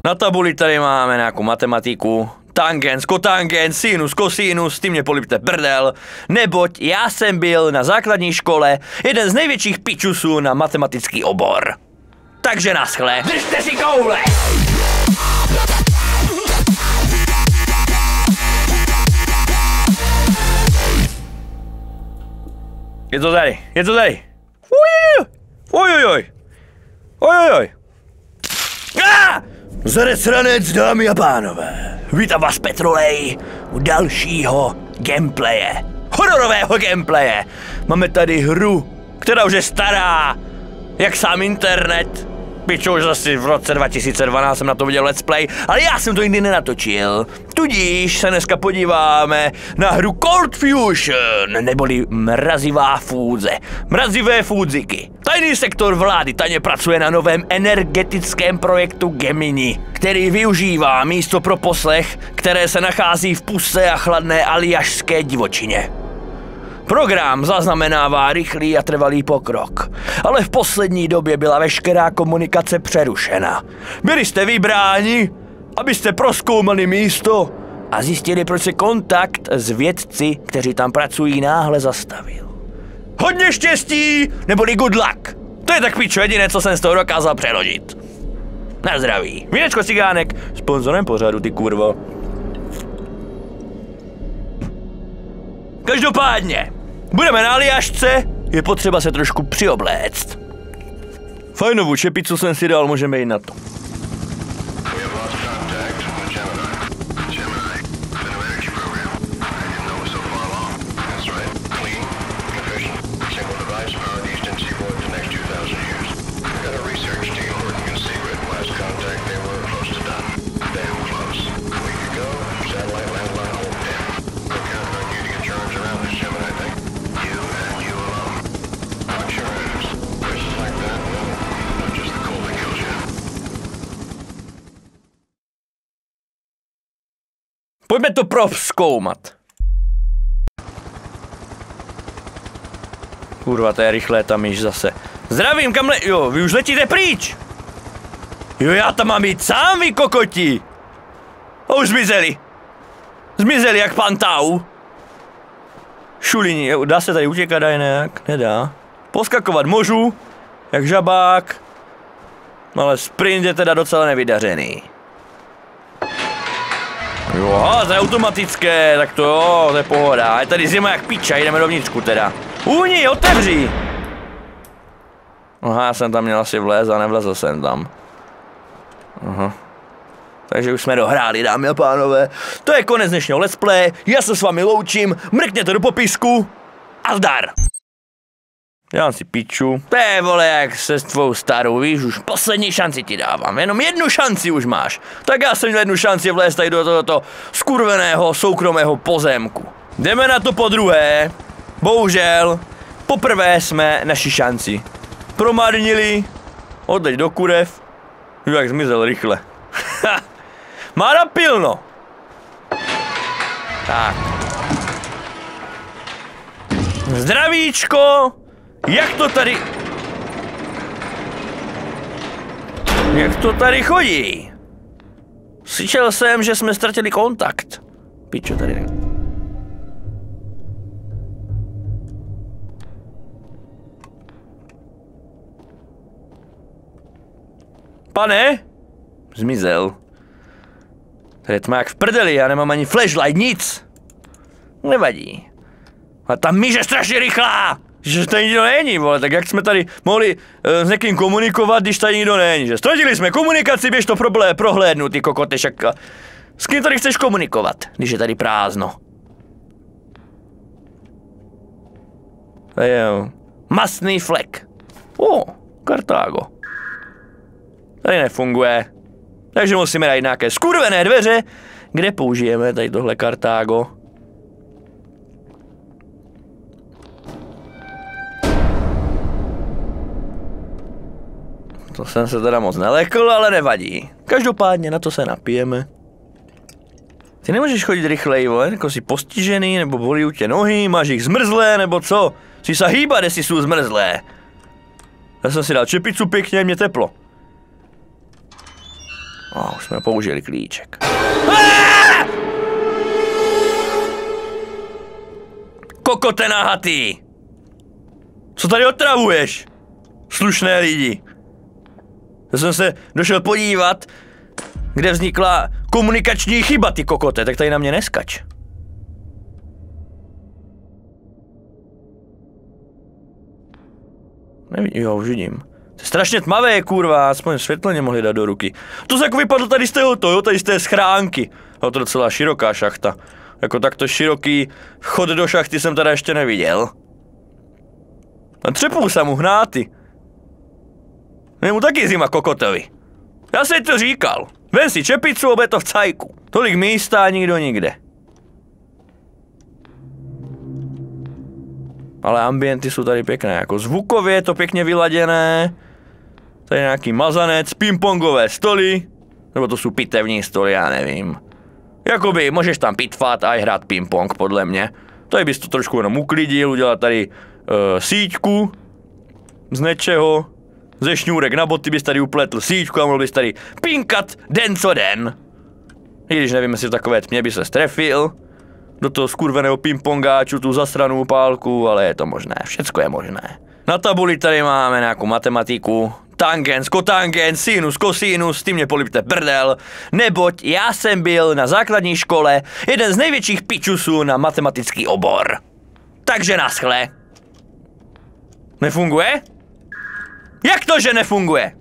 Na tabuli tady máme nějakou matematiku. Tangens, kotangens, sinus, kosinus, ty mě polipte brdel, neboť já jsem byl na základní škole jeden z největších pičusů na matematický obor. Takže naschle, držte si koule! Je to tady, je to tady. Ojojoj. Ojojoj. Zaresranec, dámy a pánové. Vítám vás Petrolej u dalšího gameplaye. Hororového gameplaye. Máme tady hru, která už je stará, jak sám internet. Pičo, už asi v roce 2012 jsem na to viděl let's play, ale já jsem to nikdy nenatočil. Tudíž se dneska podíváme na hru Cold Fusion, neboli mrazivá fúze. Mrazivé fúziky. Tajný sektor vlády tajně pracuje na novém energetickém projektu Gemini, který využívá místo pro poslech, které se nachází v puste a chladné aljašské divočině. Program zaznamenává rychlý a trvalý pokrok, ale v poslední době byla veškerá komunikace přerušena. Byli jste vybráni, abyste prozkoumali místo a zjistili, proč se kontakt s vědci, kteří tam pracují, náhle zastavil. Hodně štěstí, neboli good luck. To je tak pičo jediné, co jsem z toho dokázal přeložit. Na zdraví. Vínečko Cigánek, sponzorem pořadu, ty kurvo. Každopádně, budeme na Aljašce, je potřeba se trošku přiobléct. Fajnovou čepicu jsem si dal, můžeme jít na to. Pojďme to prozkoumat. Kurva, to je rychlé tam již zase. Zdravím, jo, vy už letíte pryč. Jo, já tam mám jít sám, vy kokoti. A už zmizeli. Zmizeli jak pan Tau. Šulini, dá se tady utěkat aj nějak? Nedá. Poskakovat můžu, jak žabák. Ale sprint je teda docela nevydařený. Jo, to je automatické, tak to jo, to je pohoda. Je tady zima jak piča, jdeme dovnitřku teda. Úni, otevři! Aha, já jsem tam měl asi vlézt a nevlezl jsem tam. Aha. Takže už jsme dohráli, dámy a pánové. To je konec dnešního let's play, já se s vámi loučím, mrkněte do popisku a zdar! Dělám si piču. To je, vole, jak se s tvou starou, víš, už poslední šanci ti dávám, jenom jednu šanci už máš. Tak já jsem měl jednu šanci vlézt tady do tohoto skurveného soukromého pozemku. Jdeme na to po druhé. Bohužel, poprvé jsme naši šanci promarnili. Odleď do kurev. Jak zmizel rychle. Má napilno. Tak. Zdravíčko. Jak to tady... Jak to tady chodí? Slyšel jsem, že jsme ztratili kontakt. Pičo, tady ne. Pane? Zmizel. Tady je tma jak v prdeli, já nemám ani flashlight, nic. Nevadí. A ta míž je strašně rychlá! Že tady nikdo není, vole, tak jak jsme tady mohli s někým komunikovat, když tady nikdo není, že ztratili jsme komunikaci, běž to prohlédnu, ty kokotešak. S kým tady chceš komunikovat, když je tady prázdno? To je masný flek. Kartágo. Tady nefunguje. Takže musíme najít nějaké skurvené dveře, kde použijeme tady tohle Kartágo. To jsem se teda moc nelekl, ale nevadí. Každopádně na to se napijeme. Ty nemůžeš chodit rychleji, vole, jako jsi postižený, nebo bolí u tě nohy, máš jich zmrzlé, nebo co? Jsi se hýbat, jestli jsou zmrzlé. Já jsem si dal čepicu pěkně, mě teplo. Už jsme použili klíček. Kokote nahatý! Co tady otravuješ? Slušné lidi. Já jsem se došel podívat, kde vznikla komunikační chyba, ty kokote, tak tady na mě neskač. Nevidím, jo, už vidím. To je strašně tmavé, kurva, aspoň světleně mohli dát do ruky. To se jako vypadlo tady z toho, jo, tady z té schránky. No to je docela široká šachta. Jako takto široký vchod do šachty jsem teda ještě neviděl. A třepou se mu hnáty. Je mu taky zima kokotovi. Já jsem to říkal. Vem si čepicu, obe to v cajku. Tolik místa a nikdo nikde. Ale ambienty jsou tady pěkné, jako zvukově je to pěkně vyladěné. Tady nějaký mazanec, pingpongové stoly. Nebo to jsou pitevní stoly, já nevím. Jakoby můžeš tam pitvat a i hrát pingpong, podle mě. Tady bys to trošku jenom uklidil, udělat tady síťku z něčeho. Ze šňůrek na boty bys tady upletl síťku a mohl bys tady pinkat den co den. I když nevím, jestli v takové tmě by se strefil do toho skurveného pingpongáču, tu zasranou pálku, ale je to možné, všecko je možné. Na tabuli tady máme nějakou matematiku, tangens, kotangens, sinus, kosinus, ty mě polipte prdel, neboť já jsem byl na základní škole jeden z největších pičusů na matematický obor. Takže naschle. Nefunguje? Jak to, že nefunguje?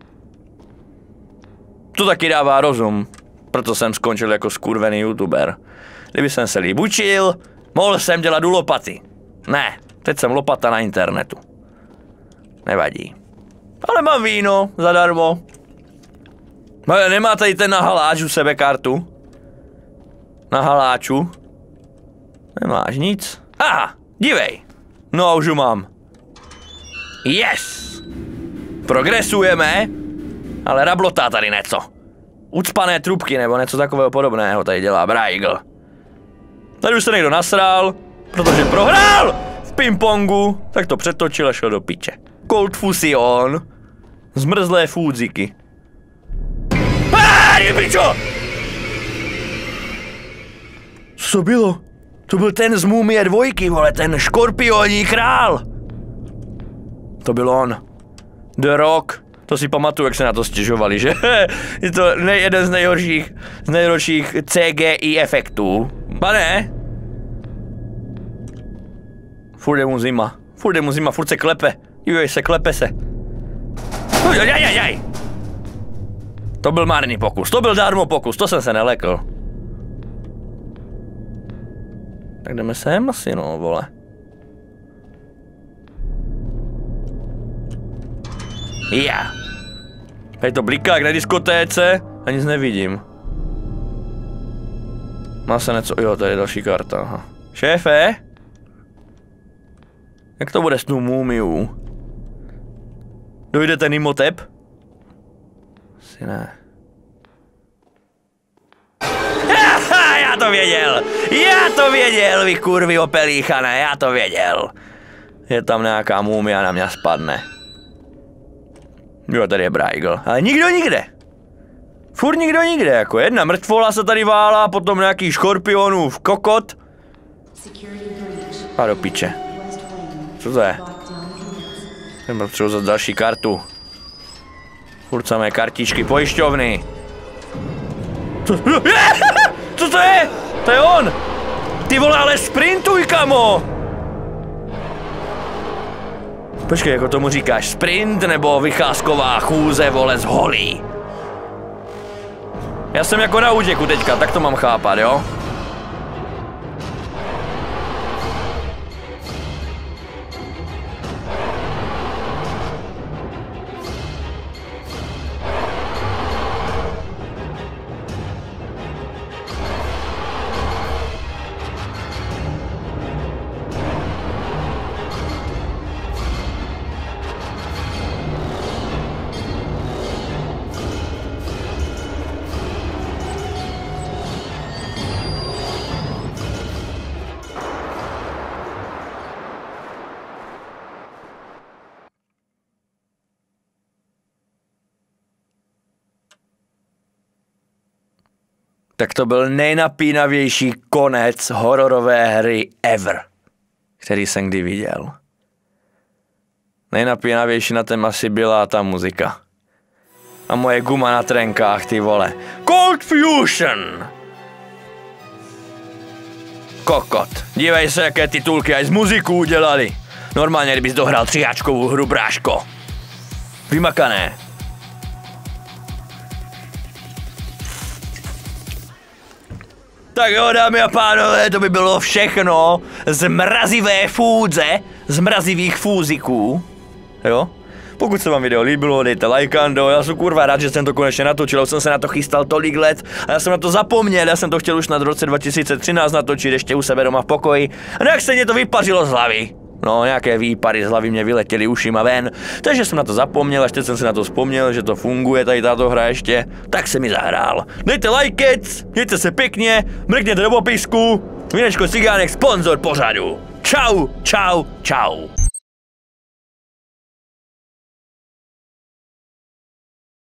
To taky dává rozum, proto jsem skončil jako skurvený youtuber. Kdyby jsem se líp učil, mohl jsem dělat u lopaty. Ne, teď jsem lopata na internetu. Nevadí. Ale mám víno, zadarmo. Ale nemá tady ten na haláč u sebe kartu? Na haláču? Nemáš nic? Aha, dívej. No a už ju mám. Yes! Progresujeme, ale rablotá tady něco. Ucpané trubky nebo něco takového podobného tady dělá Braigl. Tady už se někdo nasral, protože prohrál v pingpongu, tak to přetočil a šel do piče. Cold Fusion. Zmrzlé fůdziky. Pičo! Co to bylo? To byl ten z Mumie 2, vole, ten škorpioní král. To byl on. The Rock. To si pamatuju, jak se na to stěžovali, že? Je to jeden z nejhorších CGI efektů. Pane? Furt je mu zima, furt se klepe. Dívej se, klepe se. Jaj. To byl marný pokus, to byl darmo pokus, to jsem se nelekl. Tak jdeme sem asi, no, vole. Já. Tady to bliká jak na diskotéce a nic nevidím. Má se něco, jo, tady je další karta, aha. Šéfe? Jak to bude s tou mumiou? Dojde ten imotep? Asi ne. Já to věděl, vy kurvy opelíchané, já to věděl. Je tam nějaká mumia, na mě spadne. Jo, tady je Braigl, ale nikdo nikde. Furt nikdo nikde, jako jedna mrtvola se tady válá, potom nějaký škorpionův kokot. A do piče. Co to je? Jsem potřebuji za další kartu. Furt samé kartičky, pojišťovny. Co to je? To je on! Ty vole, ale sprintuj, kamo! Počkej, jako tomu říkáš sprint nebo vycházková chůze, vole, z holí? Já jsem jako na útěku teďka, tak to mám chápat, jo? tak to byl nejnapínavější konec hororové hry ever, který jsem kdy viděl. Nejnapínavější na tom asi byla ta muzika. A moje guma na trenkách, ty vole. Cold Fusion! Kokot. Dívej se, jaké titulky aj z muziku udělali. Normálně, kdybys dohrál 3háčkovou hru, bráško. Vymakané. Tak jo, dámy a pánové, to by bylo všechno z mrazivé fůdze, z mrazivých fúziků. Jo? Pokud se vám video líbilo, dejte lajkando, já jsem kurva rád, že jsem to konečně natočil, jsem se na to chystal tolik let a já jsem na to zapomněl, já jsem to chtěl už na roce 2013 natočit ještě u sebe doma v pokoji a nějak se mě to vypařilo z hlavy. No, nějaké výpary z hlavy mě vyletěly ušima ven, takže jsem na to zapomněl, až teď jsem si na to vzpomněl, že to funguje tady tato hra ještě, tak se mi zahrál. Dejte lajkec, mějte se pěkně, mrkněte do popisku, Vinečko Cigánek, sponzor pořadu. Čau, čau, čau.